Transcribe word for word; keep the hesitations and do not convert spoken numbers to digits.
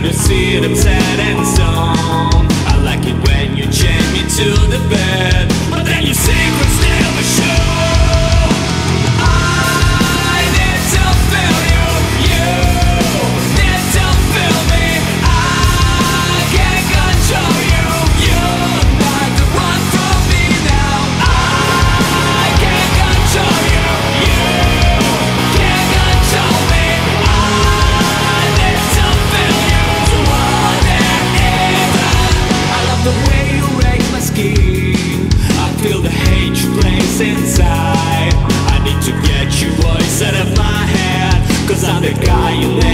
to see them set in stone. I like it when you chain me to the bed, but then your secrets never show. I need to feel you, you need to feel me. I can't control you, you're not the one for me now. I can't control you, you can't control me. I need to feel you to want it even. I love the way you rake my skin. I feel the hate you place inside. I need to get your voice out of my head, 'cause I'm the guy you live